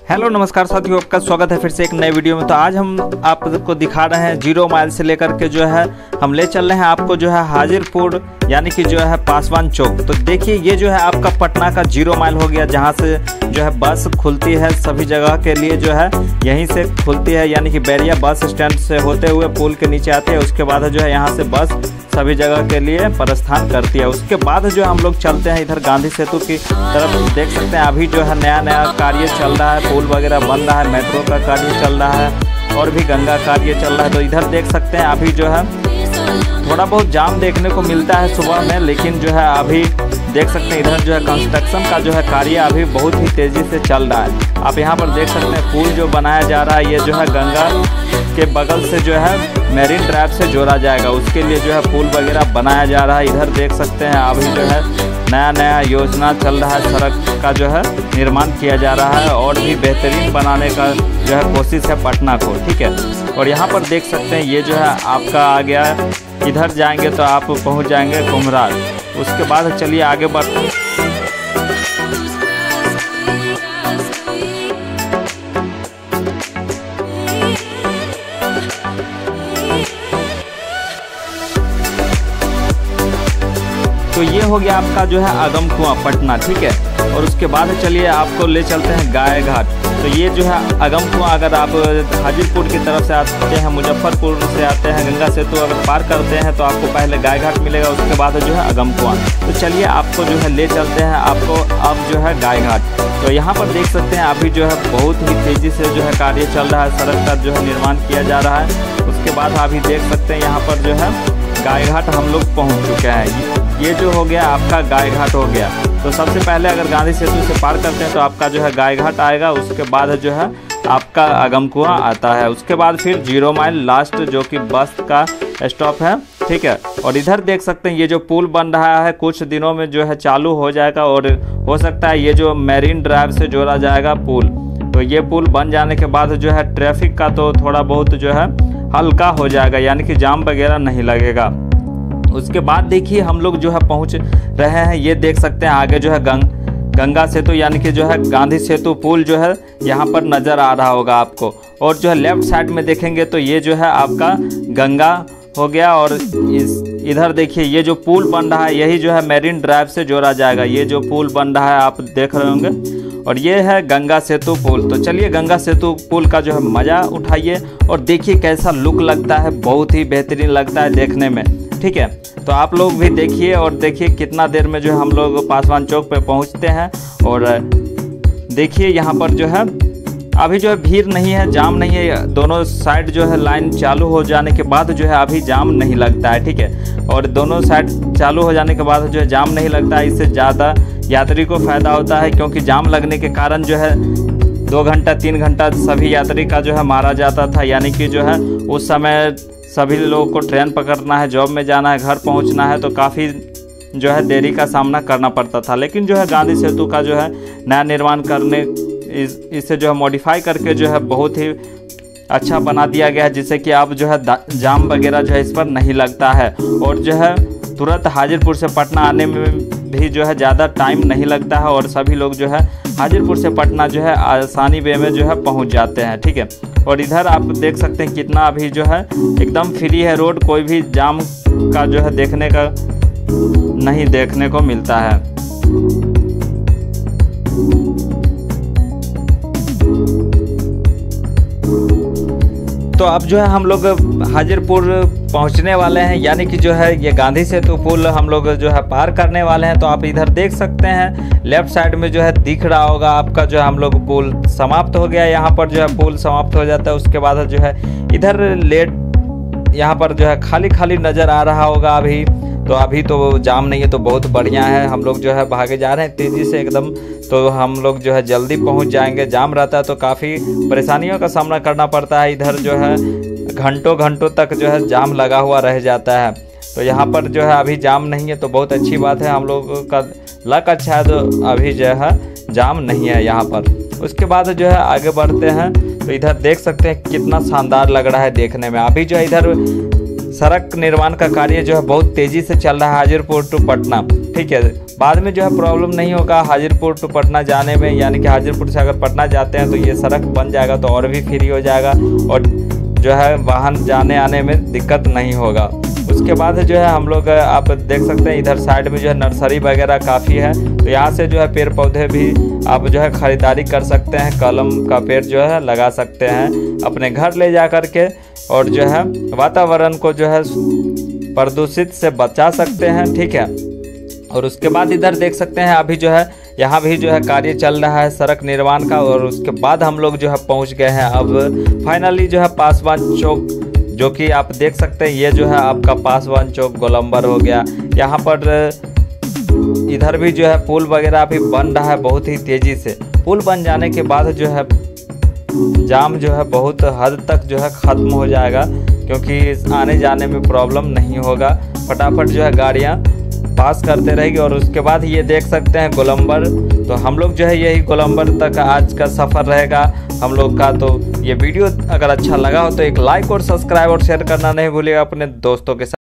Hello नमस्कार साथियों, आपका स्वागत है फिर से एक नए वीडियो में। तो आज हम आपको दिखा रहे हैं 0 माइल से लेकर के जो है हम ले चल रहे हैं आपको जो है हाजीरपुर यानी कि जो है पासवान चौक। तो देखिए ये जो है आपका पटना का 0 माइल हो गया, जहां से जो है बस खुलती है सभी जगह के लिए, जो है यहीं से खुलती है यानी कि बैरिया बस स्टैंड से होते हुए पुल के नीचे आती है। उसके बाद जो है यहाँ से बस सभी जगह के लिए प्रस्थान करती है। उसके बाद जो हम लोग चलते हैं इधर गांधी सेतु की तरफ। देख सकते हैं अभी जो है नया नया कार्य चल रहा है, पुल वगैरह बन रहा है, मेट्रो का कार्य चल रहा है और भी गंगा कार्य चल रहा है। तो इधर देख सकते हैं अभी जो है थोड़ा बहुत जाम देखने को मिलता है सुबह में, लेकिन जो है अभी देख सकते हैं इधर जो है कंस्ट्रक्शन का जो है कार्य अभी बहुत ही तेज़ी से चल रहा है। आप यहाँ पर देख सकते हैं पुल जो बनाया जा रहा है, ये जो है गंगा के बगल से जो है मेरीन ड्राइव से जोड़ा जाएगा, उसके लिए जो है पुल वगैरह बनाया जा रहा है। इधर देख सकते हैं अभी जो है नया नया योजना चल रहा है, सड़क का जो है निर्माण किया जा रहा है और भी बेहतरीन बनाने का जो है कोशिश है पटना को, ठीक है। और यहाँ पर देख सकते हैं ये जो है आपका आ गया, इधर जाएंगे तो आप पहुँच जाएंगे कुम्हरार। उसके बाद चलिए आगे बढ़ते हैं। तो ये हो गया आपका जो है आगम कुआं पटना, ठीक है। और उसके बाद चलिए आपको ले चलते हैं गाय घाट। तो ये जो है आगम कुआं, अगर आप हाजीरपुर की तरफ से आते हैं, मुजफ्फरपुर से आते हैं, गंगा सेतु अगर पार करते हैं तो आपको पहले गाय घाट मिलेगा, उसके बाद जो है आगम कुआं। तो चलिए आपको जो है ले चलते हैं आपको अब जो है गाय घाट। तो यहाँ पर देख सकते हैं अभी जो है बहुत ही तेज़ी से जो है कार्य चल रहा है, सड़क का जो है निर्माण किया जा रहा है। उसके बाद अभी देख सकते हैं यहाँ पर जो है गाय घाट हम लोग पहुँच चुके हैं। ये जो हो गया आपका गाय घाट हो गया। तो सबसे पहले अगर गांधी सेतु से पार करते हैं तो आपका जो है गाय घाट आएगा, उसके बाद जो है आपका आगम कुआं आता है। उसके बाद फिर 0 माइल लास्ट जो कि बस का स्टॉप है, ठीक है। और इधर देख सकते हैं ये जो पुल बन रहा है कुछ दिनों में जो है चालू हो जाएगा और हो सकता है ये जो मेरीन ड्राइव से जोड़ा जाएगा पुल। तो ये पुल बन जाने के बाद जो है ट्रैफिक का तो थोड़ा बहुत जो है हल्का हो जाएगा, यानी कि जाम वगैरह नहीं लगेगा। उसके बाद देखिए हम लोग जो है पहुंच रहे हैं, ये देख सकते हैं आगे जो है गंगा सेतु यानी कि जो है गांधी सेतु पुल जो है यहाँ पर नज़र आ रहा होगा आपको। और जो है लेफ्ट साइड में देखेंगे तो ये जो है आपका गंगा हो गया। और इधर देखिए ये जो पुल बन रहा है यही जो है मेरीन ड्राइव से जोड़ा जाएगा। ये जो पुल बन रहा है आप देख रहे होंगे, और ये है गंगा सेतु पुल। तो चलिए गंगा सेतु पुल का जो है मज़ा उठाइए और देखिए कैसा लुक लगता है, बहुत ही बेहतरीन लगता है देखने में, ठीक है। तो आप लोग भी देखिए और देखिए कितना देर में जो है हम लोग पासवान चौक पे पहुंचते हैं। और देखिए यहाँ पर जो है अभी जो है भीड़ नहीं है, जाम नहीं है, दोनों साइड जो है लाइन चालू हो जाने के बाद जो है अभी जाम नहीं लगता है, ठीक है। और दोनों साइड चालू हो जाने के बाद जो है जाम नहीं लगता है, इससे ज़्यादा यात्री को फ़ायदा होता है, क्योंकि जाम लगने के कारण जो है 2 घंटा 3 घंटा सभी यात्री का जो है मारा जाता था, यानी कि जो है उस समय सभी लोगों को ट्रेन पकड़ना है, जॉब में जाना है, घर पहुंचना है, तो काफ़ी जो है देरी का सामना करना पड़ता था। लेकिन जो है गांधी सेतु का जो है नया निर्माण करने इसे जो है मॉडिफाई करके जो है बहुत ही अच्छा बना दिया गया है, जिससे कि अब जो है जाम वगैरह जो है इस पर नहीं लगता है। और जो है तुरंत हाजीरपुर से पटना आने में भी जो है ज़्यादा टाइम नहीं लगता है और सभी लोग जो है हाजीरपुर से पटना जो है आसानी वे में जो है पहुंच जाते हैं, ठीक है। और इधर आप देख सकते हैं कितना अभी जो है एकदम फ्री है रोड, कोई भी जाम का जो है देखने का नहीं देखने को मिलता है। तो अब जो है हम लोग हाजीरपुर पहुंचने वाले हैं, यानी कि जो है ये गांधी सेतु पुल हम लोग जो है पार करने वाले हैं। तो आप इधर देख सकते हैं लेफ्ट साइड में जो है दिख रहा होगा आपका जो है हम लोग पुल समाप्त हो गया। यहाँ पर जो है पुल समाप्त हो जाता है, उसके बाद जो है इधर यहाँ पर जो है खाली खाली नज़र आ रहा होगा अभी। तो अभी तो जाम नहीं है, तो बहुत बढ़िया है। हम लोग जो है भागे जा रहे हैं तेज़ी से एकदम, तो हम लोग जो है जल्दी पहुंच जाएंगे। जाम रहता है तो काफ़ी परेशानियों का सामना करना पड़ता है, इधर जो है घंटों घंटों तक जो है जाम लगा हुआ रह जाता है। तो यहाँ पर जो है अभी जाम नहीं है, तो बहुत अच्छी बात है, हम लोग का लक अच्छा है, तो अभी जो है जाम नहीं है यहाँ पर। उसके बाद जो है आगे बढ़ते हैं तो इधर देख सकते हैं कितना शानदार लग रहा है देखने में। अभी जो है इधर सड़क निर्माण का कार्य जो है बहुत तेज़ी से चल रहा है हाजीरपुर टू पटना। ठीक है। बाद में जो है प्रॉब्लम नहीं होगा हाजीपुर टू पटना जाने में, यानी कि हाजीपुर से अगर पटना जाते हैं तो ये सड़क बन जाएगा तो और भी फ्री हो जाएगा और जो है वाहन जाने आने में दिक्कत नहीं होगा। उसके बाद जो है हम लोग आप देख सकते हैं इधर साइड में जो है नर्सरी वगैरह काफ़ी है, तो यहाँ से जो है पेड़ पौधे भी आप जो है ख़रीदारी कर सकते हैं, कलम का पेड़ जो है लगा सकते हैं अपने घर ले जा कर के, और जो है वातावरण को जो है प्रदूषित से बचा सकते हैं, ठीक है। और उसके बाद इधर देख सकते हैं अभी जो है यहाँ भी जो है कार्य चल रहा है सड़क निर्माण का, और उसके बाद हम लोग जो है पहुँच गए हैं अब फाइनली जो है पासवान चौक, जो कि आप देख सकते हैं ये जो है आपका पासवान चौक गोलंबर हो गया। यहाँ पर इधर भी जो है पुल वगैरह भी बन रहा है बहुत ही तेज़ी से। पुल बन जाने के बाद जो है जाम जो है बहुत हद तक जो है ख़त्म हो जाएगा, क्योंकि आने जाने में प्रॉब्लम नहीं होगा, फटाफट जो है गाड़ियाँ पास करते रहेगी। और उसके बाद ये देख सकते हैं गोलंबर, तो हम लोग जो है यही गोलंबर तक आज का सफ़र रहेगा हम लोग का। तो ये वीडियो अगर अच्छा लगा हो तो एक लाइक और सब्सक्राइब और शेयर करना नहीं भूलिएगा अपने दोस्तों के साथ।